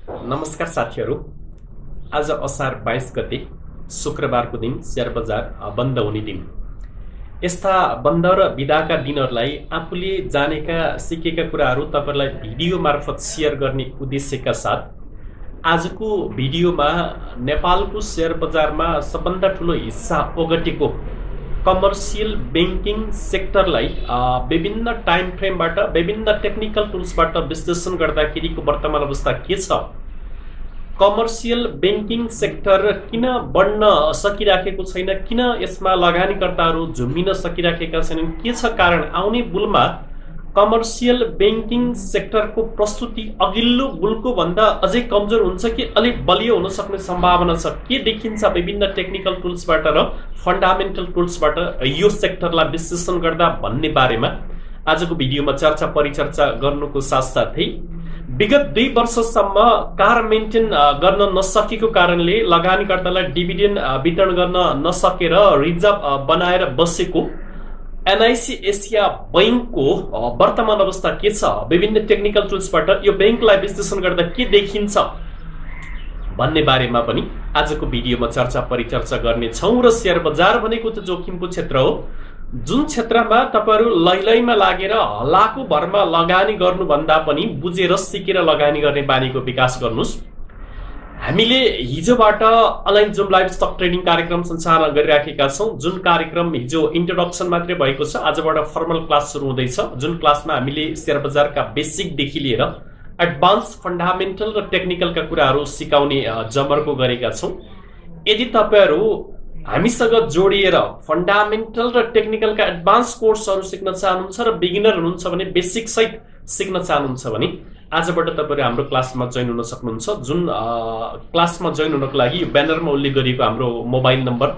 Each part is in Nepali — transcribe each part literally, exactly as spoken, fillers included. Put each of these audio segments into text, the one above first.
नमस्कार साथीहरु, आज असार बाइस गते शुक्रबारको दिन शेयर बजार बन्द हुने दिन। यस्ता बन्द र बिदाका दिनहरुलाई आफूले जानेका सिकेका कुराहरु तपाईहरुलाई भिडियो मार्फत शेयर गर्ने उद्देश्यका साथ आजको भिडियोमा नेपालको शेयर बजारमा सबभन्दा ठूलो हिस्सा ओगटेको कमर्शियल बैंकिङ सेक्टरलाई विभिन्न टाइम फ्रेमबाट विभिन्न टेक्निकल टुल्सबाट विश्लेषण गर्दाखेरिको वर्तमान अवस्था के छ, कमर्शियल बैंकिङ सेक्टर किन बढ्न सकिराखेको छैन, किन यसमा लगानीकर्ताहरू झुम्बिन सकिराखेका छैनन्, के छ कारण, आउने बुलमा कमर्शियल बैंकिङ सेक्टरको प्रस्तुति अघिल्लो बुलको भन्दा अझै कमजोर हुन्छ कि अलिक बलियो हुन सक्ने सम्भावना छ, के देखिन्छ विभिन्न टेक्निकल टुल्सबाट र फन्डामेन्टल टुल्सबाट यो सेक्टरलाई विश्लेषण गर्दा भन्ने बारेमा आजको भिडियोमा चर्चा परिचर्चा गर्नुको साथसाथै विगत दुई वर्षसम्म कार मेन्टेन गर्न नसकेको कारणले लगानीकर्तालाई डिभिडेन्ड वितरण गर्न नसकेर रिजर्भ बनाएर बसेको एनआईसी एसिया बैंकको वर्तमान अवस्था के छ, विभिन्न टेक्निकल टुल्सबाट यो बैंकलाई विश्लेषण गर्दा के देखिन्छ भन्ने बारेमा पनि आजको भिडियोमा चर्चा परिचर्चा गर्ने छौं। र शेयर बजार भनेको त जोखिमको क्षेत्र हो, जुन क्षेत्रमा तपाईहरु लैलैमा लागेर हलाको भरमा लगानी गर्नुभन्दा पनि बुझेर सिकेर लगानी गर्ने बानीको विकास गर्नुस्। हामीले हिजोबाट online Zoom live stock trading कार्यक्रम सञ्चालन गरिराखेका छौं, जुन कार्यक्रम हिजो इन्ट्रोडक्सन मात्रै भएको छ, आजबाट फर्मल क्लास सुरु हुँदैछ, जुन क्लासमा हामीले शेयर बजारका बेसिक देखि लिएर एडभान्स फन्डामेन्टल र टेक्निकलका कुराहरू सिकाउने जमर्को गरेका छौं। यदि तपाईहरु हामीसँग जोडिएर फन्डामेन्टल र टेक्निकलका एडभान्स कोर्सहरू सिक्न चाहनुहुन्छ र बिगिनर हुनुहुन्छ भने बेसिक सहित सिक्न चाहनुहुन्छ भने आजबाट तपाईहरु हाम्रो क्लासमा जोइन हुन सक्नुहुन्छ। जुन क्लासमा जोइन हुनको लागि ब्यानरमा उल्लेख गरिएको हाम्रो मोबाइल नम्बर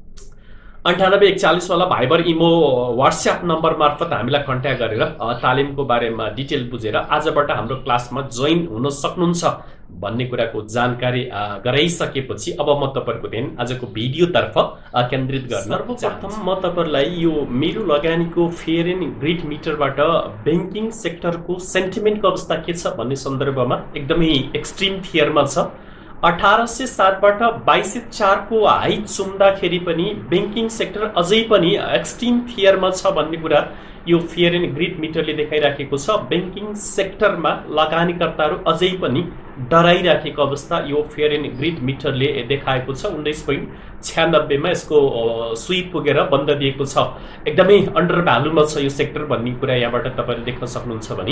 अन्ठानब्बे एकचालिस वाला भाइबर इमो व्हाट्सएप नम्बर मार्फत हामीलाई कन्ट्याक्ट गरेर तालिमको बारेमा डिटेल बुझेर आजबाट हाम्रो क्लासमा जोइन हुन सक्नुहुन्छ भन्ने कुराको जानकारी गराइसकेपछि अब म तपाईहरुको ध्यान आजको भिडियोतर्फ केन्द्रित गर्न सर्वप्रथम म तपाईहरुलाई यो मेरो लगानीको फेयर एन्ड ग्रिड मिटरबाट बैंकिङ सेक्टरको सेन्टिमेन्टको अवस्था के छ भन्ने सन्दर्भमा एकदमै एक्सट्रिम फियरमा छ। अठारह सय सात बाट बाइस सय चार को हाई चुम्दाखेरि पनि बैंकिङ सेक्टर अझै पनि एक्सट्रिम फियरमा छ भन्ने कुरा यो फेयर एन्ड ग्रिड मिटरले देखाइराखेको छ। बैंकिङ सेक्टरमा लगानीकर्ताहरू अझै पनि डराइराखेको अवस्था यो फेयर एन्ड ग्रिड मिटरले देखाएको छ। उन्नाइस पोइन्ट छ्यानब्बे मा यसको सुई पुगेर बन्द दिएको छ, एकदमै अन्डर भ्यालुमा छ यो सेक्टर भन्ने कुरा यहाँबाट तपाईले देख्न सक्नुहुन्छ भने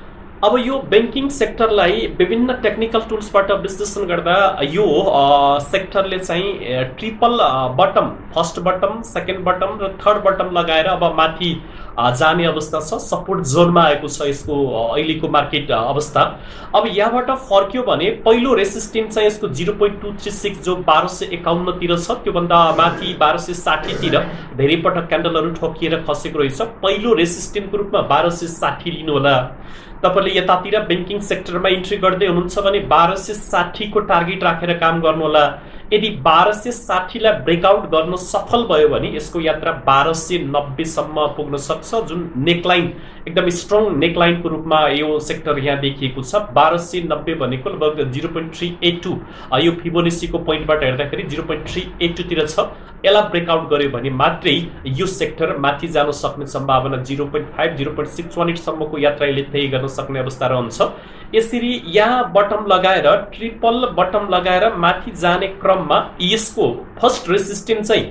अब यो बैंकिङ सेक्टरलाई विभिन्न टेक्निकल टुल्सबाट विश्लेषण गर्दा यो सेक्टरले चाहिँ triple bottom, first bottom, second bottom र थर्ड बटम लगाएर अब माथि जाने अवस्था छ, सपोर्ट जोनमा आएको छ यसको अहिलेको मार्केट अवस्था। अब यहाँबाट फर्क्यो भने पहिलो रेसिस्टेन्स चाहिँ यसको zero point two three six जो बाह्र सय एकाउन्न तिर छ, त्योभन्दा माथि बाह्र सय साठी तिर धेरै पटक क्यान्डलहरू ठोकिएर खसेको रहेछ। पहिलो रेसिस्टेन्सको रूपमा बाह्र सय साठी लिनु होला। तपाईले यतातिर बैंकिङ सेक्टरमा इन्ट्री गर्दै हुनुहुन्छ भने बाह्र सय साठी को टार्गेट राखेर काम गर्नु होला। यदि बाह्र सय साठी लाई ब्रेकआउट गर्न सफल भयो भने यसको यात्रा बाह्र सय नब्बे सम्म पुग्न सक्छ, जुन नेकलाइन एकदम स्ट्रङ नेकलाइनको रूपमा यो सेक्टर यहाँ देखिएको छ। बाह्र सय नब्बे भनेको लगभग zero point three eight two यो फिबोनाचीको पोइन्टबाट हेर्दाखेरि zero point three eight two तिर छ। यसलाई ब्रेकआउट गर्यो भने मात्रै यो सेक्टर माथि जान सक्ने सम्भावना zero point five zero point six one eight सम्मको यात्रा यसले तय गर्न सक्ने अवस्था रहन्छ। यसरी यहाँ बटम लगाएर ट्रिपल बटम लगाएर माथि जाने क्रममा यसको फर्स्ट रेसिस्टेन्स चाहिँ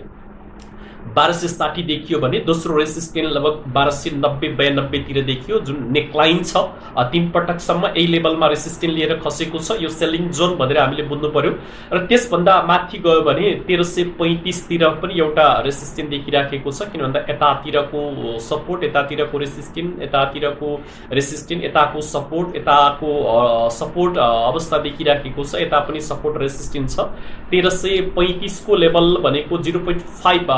बाह्र सय साठी देखियो भने दोस्रो रेसिस्टेन्स लगभग बाह्र सय नब्बे बयानब्बे तिर देखियो, जुन नेकलाइन छ। तीन पटकसम्म यही लेभलमा रेसिस्टेन्स लिएर खसेको छ, यो सेलिङ जोन भनेर हामीले बुझ्नु पर्यो। र त्यसभन्दा माथि गयो भने तेह्र सय पैँतिस तिर पनि एउटा रेसिस्टेन्स देखिराखेको छ, किन भन्दा यतातिरको सपोर्ट, यतातिरको रेसिस्टेन्स, यतातिरको रेसिस्टेन्स, यताको सपोर्ट, यताको सपोर्ट अवस्था देखिराखेको छ, यता पनि सपोर्ट रेसिस्टेन्स छ। तेह्र सय पैँतिस को लेभल भनेको जिरो पोइन्ट फाइभ पनि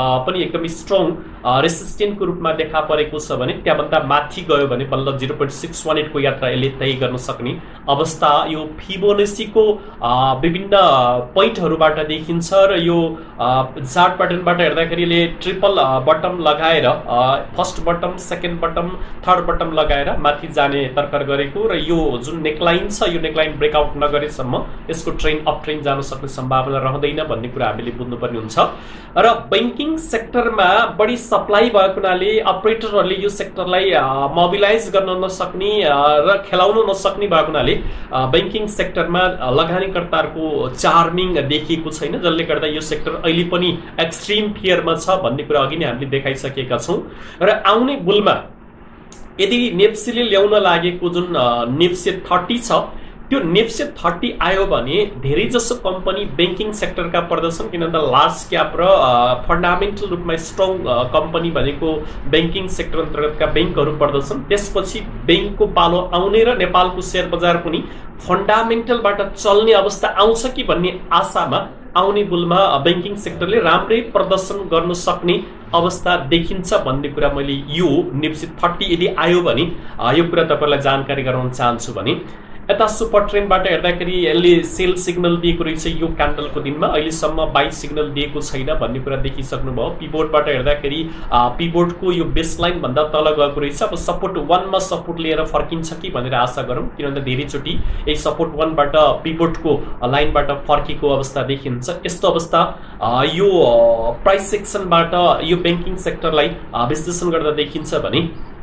एकदमै स्ट्रङ रेसिस्टेन्टको रूपमा देखा परेको छ भने त्यहाँभन्दा माथि गयो भने बल्ल zero point six one eight को यात्रा यसले तय गर्न सक्ने अवस्था यो फिबोनाचीको विभिन्न पोइन्टहरूबाट देखिन्छ र यो चार्ट प्याटर्नबाट हेर्दाखेरि यसले ट्रिपल बटम लगाएर first bottom second bottom third bottom लगाएर माथि जाने तर्कर गरेको र यो जुन नेकलाइन छ यो नेकलाइन ब्रेकआउट नगरेसम्म यसको ट्रेन अप ट्रेन जान सक्ने सम्भावना रहँदैन भन्ने कुरा हामीले बुझ्नुपर्ने हुन्छ र बैंकिङ सेक्टरमा बढी सप्लाई भएको हुनाले अपरेटरहरूले यो सेक्टरलाई मोबिलाइज गर्न नसक्ने र खेलाउन नसक्ने भएको हुनाले बैंकिङ सेक्टरमा लगानीकर्ताहरूको चार्मिङ देखिएको छैन जसले गर्दा यो सेक्टर अहिले पनि एक्सट्रिम फियरमा छ भन्ने कुरा अघि नै हामीले देखाइसकेका छौं र आउने बुलमा यदि नेप्सेले ल्याउन लागेको जुन नेप्से थर्टी छ त्यो नेप्से थर्टी आयो भने धेरै जसो कम्पनी बैंकिङ सेक्टरका पर्दछन् किनभने लार्ज क्याप र फन्डामेन्टल रूपमा स्ट्रङ कम्पनी भनेको बैंकिङ सेक्टर अन्तर्गतका बैंकहरू पर्दछन् त्यसपछि बैंकको पालो आउने र नेपालको शेयर बजार पनि फन्डामेन्टलबाट चल्ने अवस्था आउँछ कि भन्ने आशामा आउने बुलमा बैंकिङ सेक्टरले राम्रै प्रदर्शन गर्न सक्ने अवस्था देखिन्छ भन्ने कुरा मैले यो नेप्से थर्टी यदि आयो भने यो कुरा तपाईलाई जानकारी गराउन चाहन्छु भने यता सुपर ट्रेन्डबाट हेर्दाखेरि यसले सेल सिग्नल दिएको रहेछ यो क्यान्डलको दिनमा अहिलेसम्म बाइ सिग्नल दिएको छैन भन्ने कुरा देखिसक्नु भयो पिभोटबाट हेर्दाखेरि पिभोटको यो बेसलाइन भन्दा तल गएको रहेछ अब सपोर्ट वन मा सपोर्ट लिएर फर्किन्छ कि भनेर आशा गरौँ किनभने धेरैचोटि यही सपोर्ट वन बाट पिभोटको लाइनबाट फर्केको अवस्था देखिन्छ यस्तो अवस्था यो प्राइस सेक्सनबाट यो बैंकिङ सेक्टरलाई विश्लेषण गर्दा देखिन्छ भने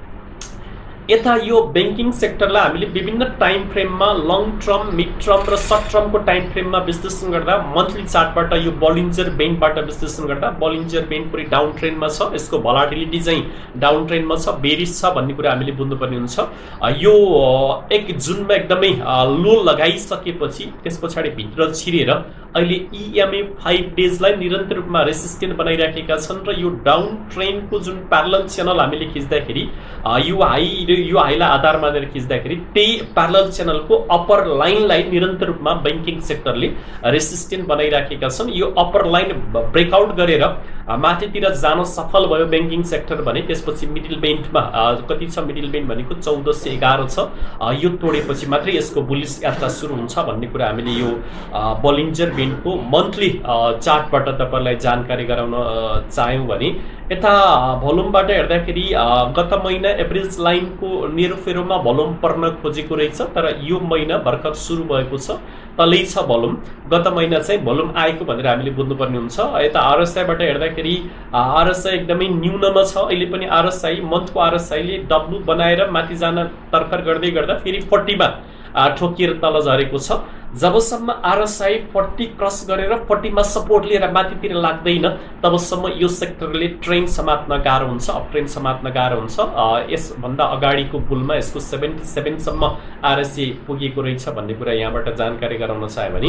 यता यो बैंकिङ सेक्टरलाई हामीले विभिन्न टाइम फ्रेममा लङ टर्म मिड टर्म र सर्ट टर्मको टाइम फ्रेममा विश्लेषण गर्दा मन्थली चार्टबाट यो बलिन्जर बेन्डबाट विश्लेषण गर्दा बलिन्जर बेन्ड पुरै डाउन ट्रेन्डमा छ यसको भोलाटिलिटी चाहिँ डाउन ट्रेन्डमा छ बेरिश छ भन्ने कुरा हामीले बुझ्नुपर्ने हुन्छ यो एक जुनमा एकदमै लो लगाइसकेपछि त्यसपछि भित्र छिरेर अहिले इएमए फाइभ डेजलाई निरन्तर रूपमा रेसिस्टेन्ट बनाइराखेका छन् र यो डाउन ट्रेन्डको जुन प्यारलल च्यानल हामीले खिच्दाखेरि यो हाई यो हाईलाई आधार मानेर खिच्दाखेरि त्यही प्यारलल च्यानलको अप्पर लाइनलाई निरन्तर रूपमा बैंकिङ सेक्टरले रेसिस्टेन्ट बनाइराखेका छन् यो अप्पर लाइन ब्रेकआउट गरेर माथितिर जान सफल भयो बैंकिङ सेक्टर भने त्यसपछि मिडल बेन्डमा कति छ मिडल बेन्ड भनेको चौध सय एघार छ यो तोडेपछि मात्रै यसको बुलिस यात्रा सुरु हुन्छ भन्ने कुरा हामीले यो बलिन्जर बेन्डको मन्थली चार्टबाट तपाईलाई जानकारी गराउन चाह्यौं भने यता भोल्युमबाट हेर्दाखेरि गत महिना एभरेज लाइनको नेरोफेरोमा भोल्युम पर्न खोजेको रहेछ तर यो महिना भर्खर सुरु भएको छ तलै छ भोल्युम गत महिना चाहिँ भोल्युम आएको भनेर हामीले बुझ्नुपर्ने हुन्छ यता आरएसआईबाट हेर्दाखेरि आरएसआई एकदमै न्यूनमा छ अहिले पनि आरएसआई मन्थको आरएसआईले डब्लु बनाएर माथि जान तर्खर गर्दै गर्दा फेरि चालीस मा ठोकिएर तल झरेको छ जबसम्म आरएसआई चालीस क्रस गरेर चालीस मा सपोर्ट लिएर माथितिर लाग्दैन तबसम्म यो सेक्टरले ट्रेन्ड समात्न गाह्रो हुन्छ अप ट्रेन्ड समात्न गाह्रो हुन्छ यस भन्दा अगाडिको बुलमा यसको सतहत्तर सम्म आरएसआई पुगेको रहेछ भन्ने कुरा यहाँबाट जानकारी गराउन चाहे भने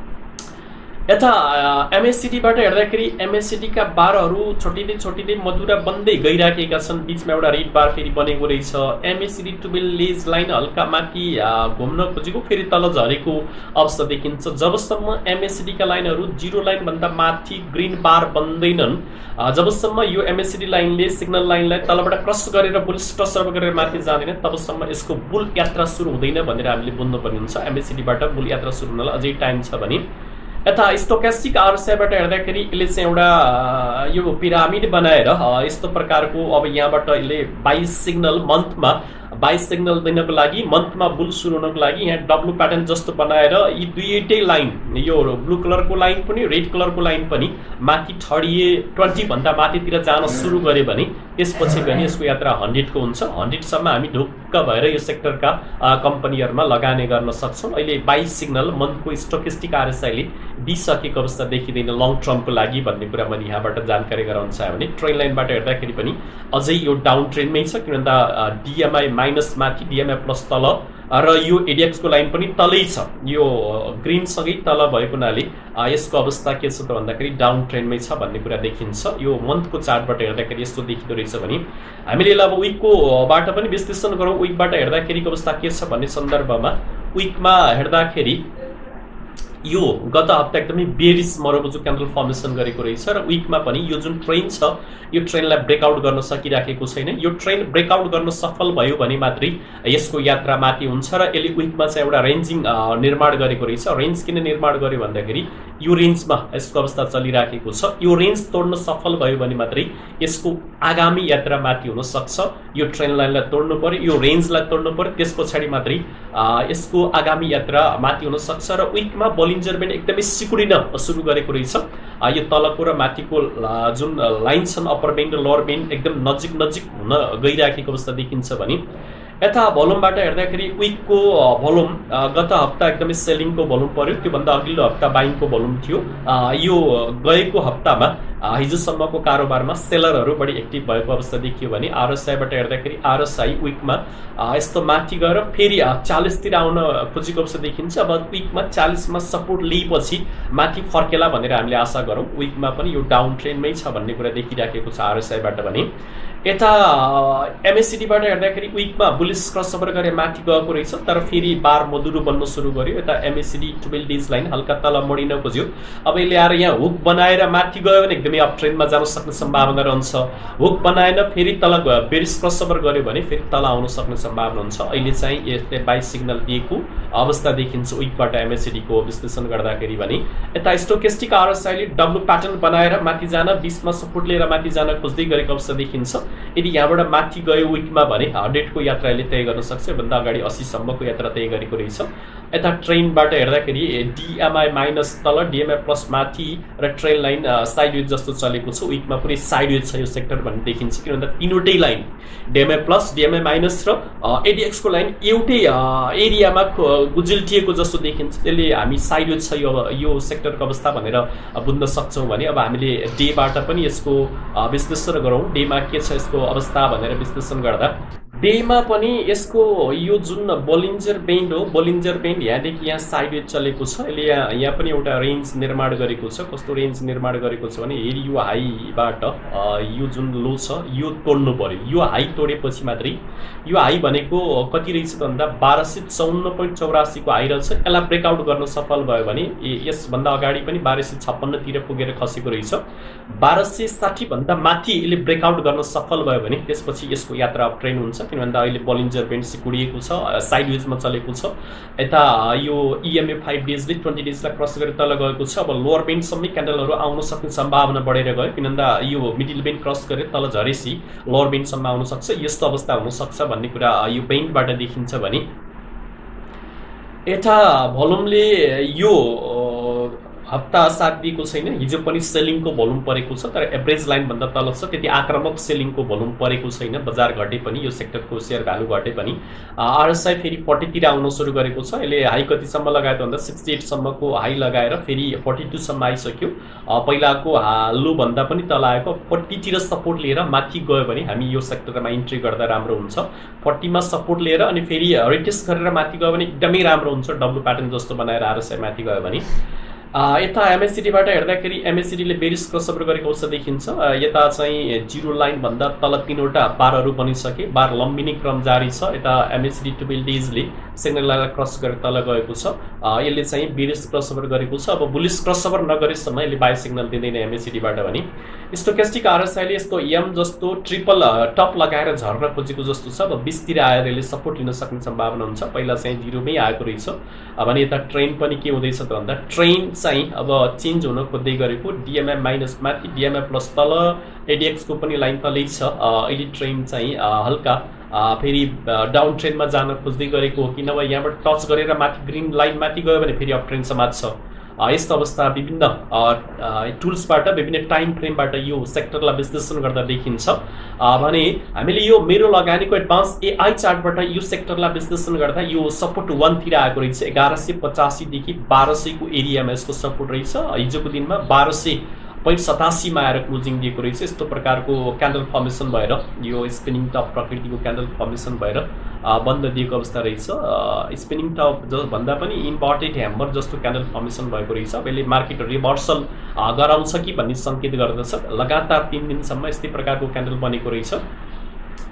यता एमएससीडीबाट हेर्दाखेरि एमएससीडीका बारहरू छोटिँदै छोटिँदै मधुरा बन्दै गइराखेका छन् बीचमा एउटा रेड बार फेरि बनेको रहेछ एमएससीडी ट्वेल्भ लेज लाइन हल्का माथि घुम्न खोजेको फेरि तल झरेको अवस्था देखिन्छ जबसम्म एमएससीडीका लाइनहरू जिरो लाइन भन्दा माथि ग्रीन बार बन्दैनन् जबसम्म यो एमएससीडी लाइनले सिग्नल लाइनलाई तलबाट क्रस गरेर बुलिस क्रस गरेर माथि जाँदैन तबसम्म यसको बुल यात्रा सुरु हुँदैन भनेर हामीले बुझ्नुपर्ने हुन्छ एमएससीडीबाट बुल यात्रा सुरु हुनलाई अझै टाइम छ भने यता स्टोकेस्टिक आरएसआईबाट हेर्दाखेरि यसले चाहिँ एउटा यो पिरामिड बनाएर यस्तो प्रकारको अब यहाँबाट यसले बाइस सिग्नल मन्थमा बाइस सिग्नल दिनको लागि मन्थमा बुल सुरु हुनको लागि यहाँ डब्लु प्याटर्न जस्तो बनाएर यी दुईटै लाइन यो ब्लू कलरको लाइन पनि रेड कलरको लाइन पनि माथि ठडिए ट्वेन्टी भन्दा माथितिर जान सुरु गरे भने त्यसपछि गए यसको यात्रा हन्ड्रेडको हुन्छ हन्ड्रेडसम्म हामी ढुक्क भएर यो सेक्टरका कम्पनीहरूमा लगानी गर्न सक्छौँ अहिले बाइस सिग्नल मन्थको स्टोकेस्टिक आरएसआईले दिइसकेको अवस्था देखिँदैन लङ टर्मको लागि भन्ने कुरा मैले यहाँबाट जानकारी गराउन चाहे भने ट्रेन लाइनबाट हेर्दाखेरि पनि अझै यो डाउन ट्रेन्डमै छ किनभने डिएमआई माइनस माथि डिएमआई प्लस तल र यो एडिएक्सको लाइन पनि तलै छ यो ग्रीन सँगै तल भएको हुनाले यसको अवस्था के छ त भन्दाखेरि डाउन ट्रेन्डमै छ भन्ने कुरा देखिन्छ यो मन्थको चार्टबाट हेर्दाखेरि यस्तो देखिँदो रहेछ भने हामीले अब विकको बाट पनि विश्लेषण गरौँ विकबाट हेर्दाखेरिको अवस्था के छ भन्ने सन्दर्भमा विकमा हेर्दाखेरि यो गत हप्ता एकदमै बेरिस मरोबुजु क्यान्डल फर्मेसन गरेको रहेछ र विकमा पनि यो जुन ट्रेन छ यो ट्रेनलाई ब्रेकआउट गर्न सकिराखेको छैन। यो ट्रेन ब्रेकआउट गर्न सफल भयो भने मात्रै यसको यात्रा माथि हुन्छ र यसले विकमा चाहिँ एउटा रेन्जिङ निर्माण गरेको रहेछ। रेन्ज किन निर्माण गर्यो भन्दाखेरि यो रेन्जमा यसको अवस्था चलिराखेको छ, यो रेन्ज तोड्न सफल भयो भने मात्रै यसको आगामी यात्रा माथि हुन सक्छ। यो ट्रेन लाइनलाई तोड्नु पर्यो, यो रेन्जलाई तोड्नु पर्यो, त्यस पछाडि मात्रै यसको आगामी यात्रा माथि हुन सक्छ। र विकमा बोलिन्जर ब्यान्ड एकदमै सिकुडिन सुरु गरेको रहेछ। यो तलको र माथिको जुन लाइन छन् अप्पर ब्यान्ड र लोअर ब्यान्ड एकदम नजिक नजिक हुन गइराखेको अवस्था देखिन्छ भने यता भोल्युमबाट हेर्दाखेरि विकको भोल्युम गत हप्ता एकदमै सेलिङको भोल्युम पर्यो, त्योभन्दा अघिल्लो हप्ता बाइङको भोल्युम थियो। यो गएको हप्तामा हिजोसम्मको कारोबारमा सेलरहरू बढी एक्टिभ भएको अवस्था देखियो भने आरएसआईबाट हेर्दाखेरि आरएसआई विकमा यस्तो माथि गएर फेरि चालिसतिर आउन खोजेको अवस्था देखिन्छ। अब विकमा चालिसमा सपोर्ट लिएपछि माथि फर्केला भनेर हामीले आशा गरौँ। विकमा पनि यो डाउन ट्रेनमै छ भन्ने कुरा देखिराखेको छ आरएसआईबाट भने। यता एमएसिडीबाट हेर्दाखेरि विकमा बुलिस क्रसओभर गरे माथि गएको रहेछ, तर फेरि बार मधुरो बन्न सुरु गर्यो। यता एमएसिडी ट्वेल्भ डेज लाइन हल्का तल मोडिन खोज्यो। अब यसले आएर यहाँ हुक बनाएर माथि गयो भने एकदमै अप ट्रेनमा जान सक्ने सम्भावना रहन्छ। हुक बनाएन फेरि तल बेरिस क्रसओभर गर्यो भने फेरि तल आउन सक्ने सम्भावना हुन्छ। अहिले चाहिँ यसले बाई सिग्नल दिएको अवस्था देखिन्छ विकबाट एमएसिडीको विश्लेषण गर्दाखेरि भने। यता स्टोकेस्टिक आरएसआईले डब्लु प्याटर्न बनाएर माथि जान बिसमा सपोर्ट लिएर माथि जान खोज्दै गरेको अवस्था देखिन्छ। यदि यहाँबाट माथि गयो विकमा भने हन्ड्रेडको यात्राले तय गर्न सक्छ, भन्दा अगाडि अस्सी सम्मको यात्रा तय गरेको रहेछ। यता ट्रेनबाट हेर्दाखेरि डिएमआई माइनस तल डिएमआई प्लस माथि र ट्रेन लाइन साइडवेज जस्तो चलेको छ। विकमा पुरै साइडवेज छ यो सेक्टर भन्ने देखिन्छ, किन भन्दा तीनवटै line DMI plus DMI minus र एडिएक्सको लाइन एउटै एरियामा गुजिल्टिएको जस्तो देखिन्छ। त्यसले हामी साइडवेज छ यो यो सेक्टरको अवस्था भनेर बुझ्न सक्छौँ भने अब हामीले डेबाट पनि यसको विश्लेषण गरौँ। डेमा के छ यसको अवस्था भनेर विश्लेषण गर्दा डेमा पनि यसको यो जुन बोलिन्जर ब्यान्ड हो, बोलिन्जर ब्यान्ड यहाँदेखि यहाँ साइडवेज चलेको छ। यसले यहाँ यहाँ पनि एउटा रेन्ज निर्माण गरेको छ। कस्तो रेन्ज निर्माण गरेको छ भने हेरी यो हाईबाट यो जुन लो छ यो तोड्नु पर्यो। यो हाई तोडेपछि मात्रै, यो हाई भनेको कति रहेछ भन्दा बाह्र सय चौन्न पोइन्ट चौरासीको हाई रहेछ। यसलाई ब्रेकआउट गर्न सफल भयो भने यसभन्दा अगाडि पनि बाह्र सय छप्पन्नतिर पुगेर खसेको रहेछ। बाह्र सय साठीभन्दा माथि यसले ब्रेकआउट गर्न सफल भयो भने त्यसपछि यसको यात्रा अप ट्रेन हुन्छ, किन भन्दा अहिले बोलिन्जर ब्यान्ड सिकुडिएको छ, साइडवेजमा चलेको छ। यता यो इएमए फाइभ डेजले ट्वेन्टी डेजलाई क्रस गरेर तल गएको छ। अब लोअर ब्यान्डसम्मै क्यान्डलहरू आउन सक्ने सम्भावना बढेर गयो, किन भन्दा यो मिडल ब्यान्ड क्रस गरेर तल झरेसी लोअर ब्यान्डसम्म आउन सक्छ। यस्तो अवस्था हुनसक्छ भन्ने कुरा यो ब्यान्डबाट देखिन्छ भने यता भोल्युमले यो हप्ता साथ दिएको छैन। हिजो पनि सेलिङको भोल्युम परेको छ, तर एभरेज लाइन भन्दा तल छ। त्यति आक्रामक सेलिङको भोल्युम परेको छैन। बजार घटे पनि यो सेक्टरको सेयर भ्यालु घटे पनि आरएसआई फेरि फोर्टीतिर आउन सुरु गरेको छ। यसले हाई कतिसम्म लगायो भन्दा सिक्सटी एट सम्मको हाई लगाएर फेरि फोर्टी टू सम्म आइसक्यो। पहिलाको लो भन्दा पनि तल आएको फोर्टीतिर सपोर्ट लिएर माथि गयो भने हामी यो सेक्टरमा इन्ट्री गर्दा राम्रो हुन्छ। फोर्टीमा सपोर्ट लिएर अनि फेरि रिटेस्ट गरेर माथि गयो भने एकदमै राम्रो हुन्छ। डब्लु प्याटर्न जस्तो बनाएर आरएसआई माथि गयो भने यता एमएसिडीबाट हेर्दाखेरि एमएसिडीले बेरिस क्रसओभर गरेको अवस्था देखिन्छ। यता चाहिँ जिरो लाइन भन्दा तल तीनवटा बारहरू बनिसके, बार लम्बिने क्रम जारी छ। यता एमएसिडी ट्वेल्भ डेजले सिग्नललाई क्रस गरेर तल गएको छ। यसले चाहिँ बेरिस क्रसओभर गरेको छ। अब बुलिस क्रसओभर नगरेसम्म यसले बाई सिग्नल दिँदैन एमएसिडीबाट भने। स्टोकेस्टिक आरएसआईले यस्तो एम जस्तो ट्रिपल टप लगाएर झर्न खोजेको जस्तो छ। अब बिसतिर आएर यसले सपोर्ट लिन सक्ने सम्भावना हुन्छ। पहिला चाहिँ जिरोमै आएको रहेछ भने यता ट्रेन पनि के हुँदैछ त भन्दा ट्रेन चाहिँ अब चेन्ज हुन खोज्दै गरेको। डिएमआई माइनस माथि डिएमआई प्लस तल एडिएक्सको पनि लाइन तलै छ। अहिले ट्रेन चाहिँ हल्का फेरि डाउन ट्रेनमा जान खोज्दै गरेको हो कि नभए यहाँबाट टच गरेर माथि ग्रिन लाइन माथि गयो भने फेरि अप ट्रेन समात्छ। यस्तो अवस्था विभिन्न टुल्सबाट विभिन्न टाइम फ्रेमबाट यो सेक्टरलाई विश्लेषण गर्दा देखिन्छ भने हामीले यो मेरो लगानीको एडभान्स एआई चार्टबाट यो सेक्टरलाई विश्लेषण गर्दा यो सपोर्ट वानतिर आएको रहेछ। एघार सय पचासीदेखि बाह्र सयको एरियामा यसको सपोर्ट रहेछ। हिजोको दिनमा बाह्र सय पोइन्ट सतासीमा आएर क्लोजिङ दिएको रहेछ। यस्तो प्रकारको क्यान्डल फर्मेसन भएर यो स्पिनिङ टप प्रकृतिको क्यान्डल फर्मेसन भएर बन्द दिएको अवस्था रहेछ। स्पिनिङ टप जो भन्दा पनि इन्भर्टेड ह्यामर जस्तो क्यान्डल फर्मेसन भएको रहेछ। अब यसले मार्केट रिभर्सल गराउँछ कि भन्ने सङ्केत गर्दछ। लगातार तीन दिनसम्म यस्तै प्रकारको क्यान्डल बनेको रहेछ।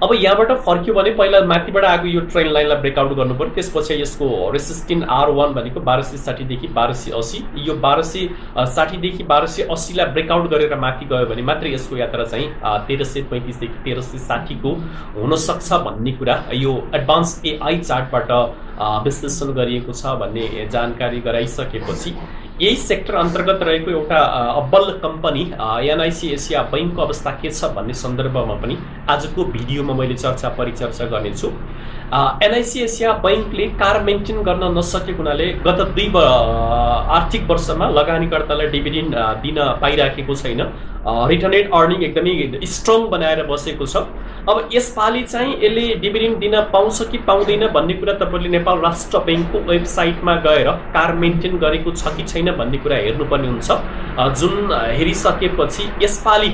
अब यहाँबाट फर्क्यो भने पहिला माथिबाट आएको यो ट्रेन लाइनलाई ब्रेकआउट गर्नु पर्यो, त्यसपछि यसको रेसिस्टेन्स आर वान भनेको बाह्र सय साठीदेखि बाह्र सय अस्सी, यो बाह्र सय साठीदेखि बाह्र सय अस्सीलाई ब्रेकआउट गरेर माथि गयो भने मात्रै यसको यात्रा चाहिँ तेह्र सय पैँतिसदेखि तेह्र सय साठीको हुनसक्छ भन्ने कुरा यो एडभान्स एआई चार्टबाट विश्लेषण गरिएको छ भन्ने जानकारी गराइसकेपछि यही सेक्टर अन्तर्गत रहेको एउटा अब्बल कम्पनी एनआइसी एसिया बैङ्कको अवस्था के छ भन्ने सन्दर्भमा पनि आजको भिडियोमा मैले चर्चा परिचर्चा गर्नेछु। एनआइसी एसिया बैङ्कले कार मेन्टेन गर्न नसकेको हुनाले गत दुई आर्थिक वर्षमा लगानीकर्तालाई डिभिडेन्ड दिन पाइराखेको छैन, रिटर्नेड अर्निङ एकदमै स्ट्रङ बनाएर बसेको छ। अब यसपालि चाहिँ यसले डिभिडेन्ड दिन पाउँछ कि पाउँदैन भन्ने कुरा तपाईँले नेपाल राष्ट्र बैङ्कको वेबसाइटमा गएर कार मेन्टेन गरेको छ कि छैन भन्ने कुरा हेर्नुपर्ने हुन्छ, जुन हेरिसकेपछि यसपालि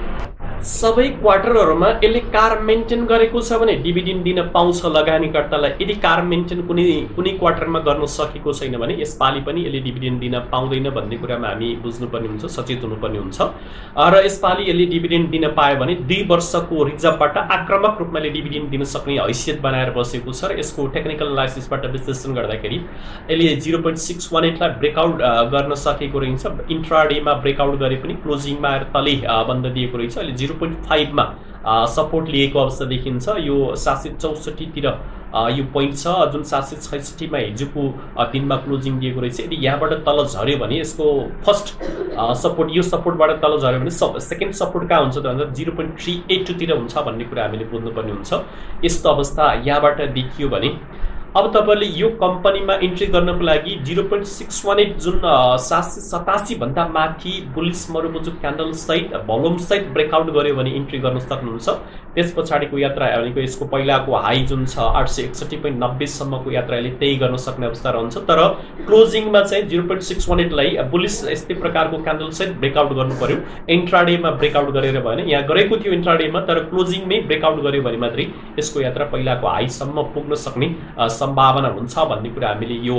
सबै क्वार्टरहरूमा यसले कार मेन्टेन गरेको छ भने डिभिडेन्ड दिन पाउँछ लगानीकर्तालाई। यदि कार मेन्टेन कुनै कुनै क्वार्टरमा गर्न सकेको छैन भने यसपालि पनि यसले डिभिडेन्ड दिन पाउँदैन भन्ने कुरामा हामी बुझ्नुपर्ने हुन्छ, सचेत हुनुपर्ने हुन्छ। र यसपालि यसले डिभिडेन्ड दिन पायो भने दुई वर्षको रिजर्भबाट आक्रामक रूपमा यसले डिभिडेन्ड दिन सक्ने हैसियत बनाएर बसेको छ र यसको टेक्निकल एनालाइसिसबाट विश्लेषण गर्दाखेरि यसले जिरो पोइन्ट सिक्स वान एटलाई ब्रेकआउट गर्न सकेको रहेछ। इन्ट्राडेमा ब्रेकआउट गरे पनि क्लोजिङमा आएर तलै बन्द दिएको रहेछ। अहिले जिरो पोइन्ट फाइभमा सपोर्ट लिएको अवस्था देखिन्छ। यो सात सय चौसठीतिर यो पोइन्ट छ, जुन सात सय छैसठीमा हिजोको दिनमा क्लोजिङ दिएको रहेछ। यदि यहाँबाट तल झऱ्यो भने यसको फर्स्ट सपोर्ट यो सपोर्टबाट तल झऱ्यो भने सब सेकेन्ड सपोर्ट कहाँ हुन्छ त भन्दा जिरो पोइन्ट थ्री एट टूतिर हुन्छ भन्ने कुरा हामीले बुझ्नुपर्ने हुन्छ। यस्तो अवस्था यहाँबाट देखियो भने अब तपाईँले यो कम्पनीमा इन्ट्री गर्नको लागि zero point six one eight जुन सात सय सतासी भन्दा माथि बुलिस मरुभुज क्यान्डल सहित भोल्युम सहित ब्रेकआउट गर्यो भने इन्ट्री गर्न सक्नुहुन्छ। त्यस पछाडिको यात्रा भनेको यसको पहिलाको हाई जुन छ आठ सय एकसठी पोइन्ट नब्बेसम्मको यात्राले त्यही गर्न सक्ने अवस्था रहन्छ। तर क्लोजिङमा चाहिँ जिरो पोइन्ट सिक्स वान एटलाई बुलिस यस्तै प्रकारको क्यान्डल सहित ब्रेकआउट गर्नु पर्यो। इन्ट्राडेमा ब्रेकआउट गरेर भने यहाँ गरेको थियो इन्ट्राडेमा, तर क्लोजिङमै ब्रेकआउट गर्यो भने मात्रै यसको यात्रा पहिलाको हाईसम्म पुग्न सक्ने सम्भावना हुन्छ भन्ने कुरा हामीले यो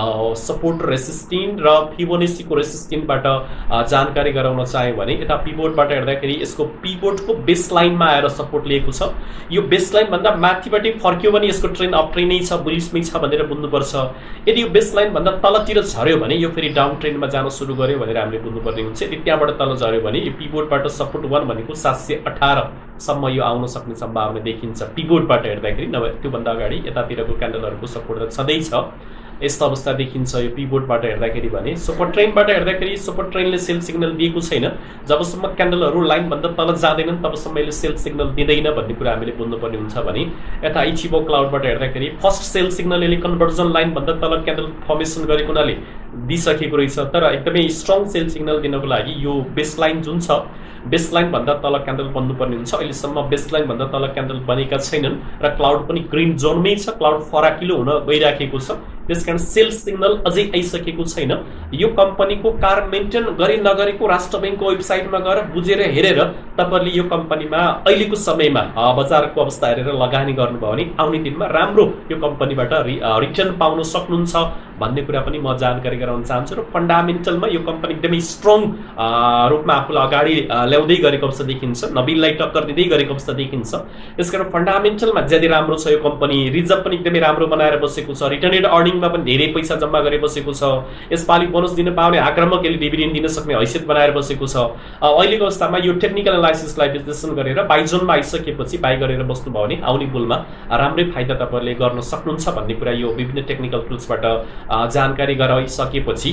सपोर्ट रेसिस्टेन्ट र फिबोनाचीको रेसिस्टेन्टबाट जानकारी गराउन चाह्यौँ भने यता पिभोटबाट हेर्दाखेरि यसको पिभोटको बेस लाइनमा आएर सपोर्ट लिएको छ। यो बेस लाइन भन्दा माथिबाटै फर्क्यो भने यसको ट्रेन अप ट्रेनै छ, बुलिसमै छ भनेर बुझ्नुपर्छ। यदि यो बेस लाइन भन्दा तलतिर झर्यो भने यो फेरि डाउन ट्रेन्डमा जान सुरु गर्यो भनेर हामीले बुझ्नुपर्ने हुन्छ। यदि त्यहाँबाट तल झर्यो भने यो पिभोटबाट सपोर्ट वान भनेको सात सय अठारसम्म यो आउन सक्ने सम्भावना देखिन्छ पिभोटबाट हेर्दाखेरि, नभए त्योभन्दा अगाडि यतातिरको क्यान्डलहरूको सपोर्ट त छँदैछ। यस्तो अवस्था देखिन्छ यो पिभोटबाट हेर्दाखेरि भने। सुपर ट्रेनबाट हेर्दाखेरि सुपर ट्रेनले सेल सिग्नल दिएको छैन, जबसम्म क्यान्डलहरू लाइनभन्दा तल जाँदैनन् तबसम्म यसले सेल सिग्नल दिँदैन भन्ने कुरा हामीले बुझ्नुपर्ने हुन्छ भने यता इचिबो क्लाउडबाट हेर्दाखेरि फर्स्ट सेल सिग्नल यसले कन्भर्जन लाइनभन्दा तल क्यान्डल फर्मेसन गरेको हुनाले दिइसकेको रहेछ। तर एकदमै स्ट्रङ सेल सिग्नल दिनको लागि यो बेस लाइन जुन छ बेस लाइन भन्दा तल क्यान्डल बन्नुपर्ने हुन्छ। अहिलेसम्म बेस लाइन भन्दा तल क्यान्डल बनेका छैनन् र क्लाउड पनि ग्रिन जोनमै छ, क्लाउड फराकिलो हुन गइराखेको छ, त्यसकारण सेल सिग्नल अझै आइसकेको छैन। यो कम्पनीको कार मेन्टेन गरे नगरेको राष्ट्र बैङ्कको वेबसाइटमा गएर बुझेर हेरेर तपाईँहरूले यो कम्पनीमा अहिलेको समयमा बजारको अवस्था हेरेर लगानी गर्नुभयो भने आउने दिनमा राम्रो यो कम्पनीबाट रिटर्न पाउन सक्नुहुन्छ भन्ने कुरा पनि म जानकारी गराउन चाहन्छु। र फन्डामेन्टलमा यो कम्पनी एकदमै स्ट्रङ रूपमा आफूलाई अगाडि ल्याउँदै गरेको अवस्था देखिन्छ, नबिललाई टक्कर दिँदै गरेको अवस्था देखिन्छ। त्यसकारण फन्डामेन्टलमा ज्यादै राम्रो छ यो कम्पनी, रिजर्भ पनि एकदमै राम्रो बनाएर बसेको छ, रिटर्नेड अर्निङमा पनि धेरै पैसा जम्मा गरे बसेको छ, यसपालि बोनस दिन पाउने आक्रामक यसले डिभिडेन्ड दिन सक्ने हैसियत बनाएर बसेको छ। अहिलेको अवस्थामा यो टेक्निकल एनालाइसिसलाई विश्लेषण गरेर बाई जोनमा आइसकेपछि बाई गरेर बस्नुभयो भने आउने बुलमा राम्रै फाइदा तपाईँहरूले गर्न सक्नुहुन्छ भन्ने कुरा यो विभिन्न टेक्निकल टुल्सबाट जानकारी गराइसकेपछि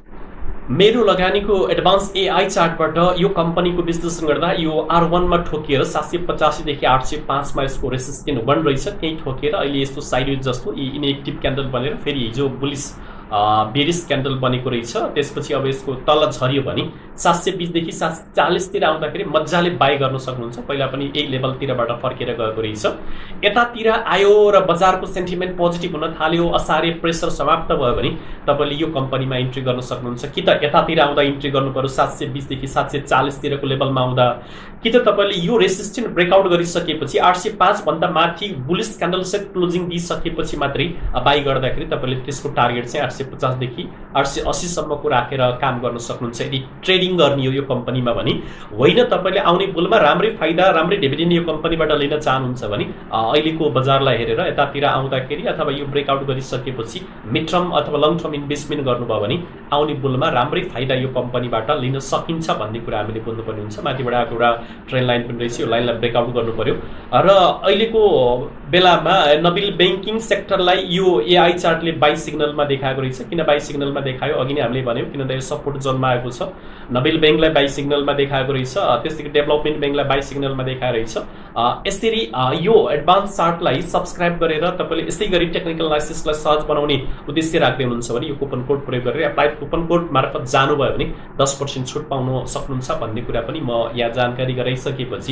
मेरो लगानीको एडभान्स एआई चार्टबाट यो कम्पनीको विश्लेषण गर्दा यो आर वानमा ठोकिएर सात सय पचासीदेखि आठ सय पाँचमा यसको रेसिस्टेन्ट वान रहेछ, त्यही ठोकिएर अहिले यस्तो साइडवेज जस्तो इनएक्टिभ क्यान्डल बनेर फेरि हिजो बुलिस बेरिस क्यान्डल बनेको रहेछ। त्यसपछि अब यसको तल झर्यो भने सात सय बिसदेखि सात सय चालिसतिर आउँदाखेरि मजाले बाई गर्न सक्नुहुन्छ। पहिला पनि यही लेभलतिरबाट फर्केर गएको रहेछ। यतातिर आयो र बजारको सेन्टिमेन्ट पोजिटिभ हुन थाल्यो, असारे प्रेसर समाप्त भयो भने तपाईँले यो कम्पनीमा इन्ट्री गर्न सक्नुहुन्छ। कि त यतातिर आउँदा इन्ट्री गर्नु पर्यो सात सय बिसदेखि सात सय चालिसतिरको लेभलमा आउँदा, कि त तपाईँले यो रेसिस्टेन्ट ब्रेकआउट गरिसकेपछि आठ सय पाँच भन्दा माथि बुलिस क्यान्डल सेट क्लोजिङ दिइसकेपछि मात्रै बाई गर्दाखेरि तपाईँले त्यसको टार्गेट चाहिँ आठ सय पचास देखि आठ सय अस्सी सम्मको राखेर काम गर्न सक्नुहुन्छ यदि ट्रेडिङ गर्ने हो यो कम्पनीमा भने। होइन तपाईले आउने बुलमा राम्रै फाइदा राम्रै डिभिडेन्ड यो कम्पनीबाट लिन चाहनुहुन्छ भने अहिलेको बजारलाई हेरेर यतातिर आउँदाखेरि अथवा यो ब्रेकआउट गरिसकेपछि मिड टर्म अथवा लङ टर्म इन्भेस्टमेन्ट गर्नुभयो भने आउने बुलमा राम्रै फाइदा यो कम्पनीबाट लिन सकिन्छ भन्ने कुरा हामीले बुझ्नुपर्ने हुन्छ। माथिबाट आएको एउटा ट्रेन्ड लाइन पनि रहेछ, यो लाइनलाई ब्रेकआउट गर्नु पर्यो र अहिलेको बेलामा नबिल बैंकिङ सेक्टरलाई यो एआई चार्टले बाई सिग्नलमा देखाएको रहेछ। किन बाई सिग्नलमा देखायो अघि नै हामीले भन्यौं, किनभने यो सपोर्ट जोनमा आएको छ। नबिल बैंकलाई बाई सिग्नलमा देखाएको रहेछ, त्यसैगरी डेभलपमेन्ट बैंकलाई बाई सिग्नलमा देखाएको रहेछ। यसरी यो एडभान्स चार्टलाई सब्स्क्राइब गरेर तपाईले यसै गरी टेक्निकल एनालाइसिसलाई सहज बनाउने उद्देश्य राख्दै हुनुहुन्छ भने यो कुपन कोड प्रयोग गरेर एप्लाइड कुपन कोड मार्फत जानुभयो भने दस प्रतिशत छुट पाउन सक्नुहुन्छ भन्ने कुरा पनि म यहाँ जानकारी गराइसकेपछि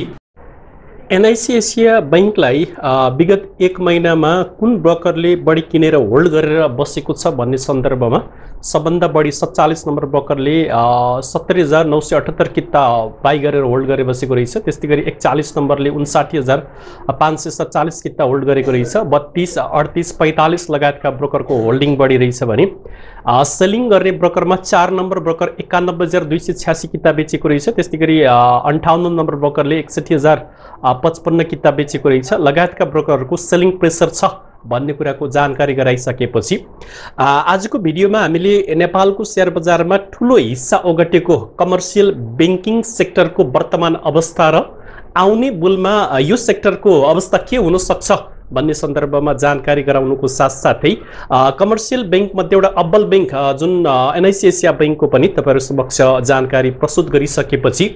एनआईसीएसिया बैंकलाई विगत एक महिनामा कुन ब्रोकरले बढी किनेर होल्ड गरेर बसेको छ भन्ने सन्दर्भमा सबभन्दा बढी सत्तालीस नम्बर ब्रोकरले सत्तरी हजार नौ सय अठहत्तर किता बाई गरेर होल्ड गरेर बसेको रहेछ। त्यस्तै गरी एकचालीस नम्बरले उन्साठी हजार पाँच सय सत्तालीस किता होल्ड गरेको रहेछ। बत्तीस अडतीस पैंतालीस लगायतका ब्रोकरको होल्डिङ बढी रहेछ भने सेलिङ गर्ने ब्रोकरमा चार नम्बर ब्रोकर एकानब्बे हजार दुई सय छ्यासी किता बेचेको रहेछ। त्यस्तै गरी अन्ठाउन्न नम्बर ब्रोकरले एकसठी हजार पचपन्न किता बेचेको रहेछ। लगायतका ब्रोकरहरूको सेलिङ प्रेसर छ भन्ने कुराको जानकारी गराइसकेपछि आजको भिडियोमा हामीले नेपालको शेयर बजारमा ठूलो हिस्सा ओगटेको कमर्सियल बैंकिङ सेक्टरको वर्तमान अवस्था र आउने बुलमा यो सेक्टरको अवस्था के हुन सक्छ भन्ने सन्दर्भमा जानकारी गराउनुको साथसाथै कमर्सियल बैंक मध्ये एउटा अब्बल बैंक जुन एनआईसीएसिया बैंकको पनि तपाईहरु समक्ष जानकारी प्रस्तुत गरिसकेपछि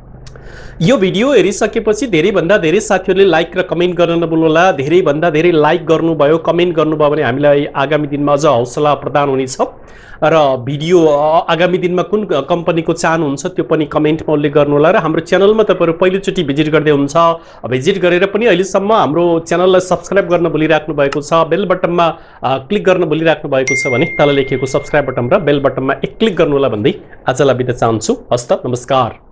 यो भिडियो हेरिसकेपछि धेरै भन्दा धेरै साथीहरुले लाइक र कमेन्ट गर्न नभुल्नुहोला। धेरै भन्दा धेरै लाइक गर्नुभयो, कमेन्ट गर्नुभयो भने हामीलाई आगामी दिनमा अझ हौसला प्रदान हुनेछ र भिडियो आगामी दिनमा कुन कम्पनीको चाहनुहुन्छ त्यो पनि कमेन्टमा उल्लेख गर्नुहोला। र हाम्रो च्यानलमा तपाईहरु पहिलोचोटि भिजिट गर्दै हुनुहुन्छ, भिजिट गरेर पनि अहिलेसम्म हाम्रो च्यानललाई सब्स्क्राइब गर्न भुलिराख्नु भएको छ, बेल बटनमा क्लिक गर्न भुलिराख्नु भएको छ भने तल लेखिएको सब्स्क्राइब बटन र बेल बटनमा एक क्लिक गर्नुहोला भन्दै आजलाई बिदा चाहन्छु। हस्त नमस्कार।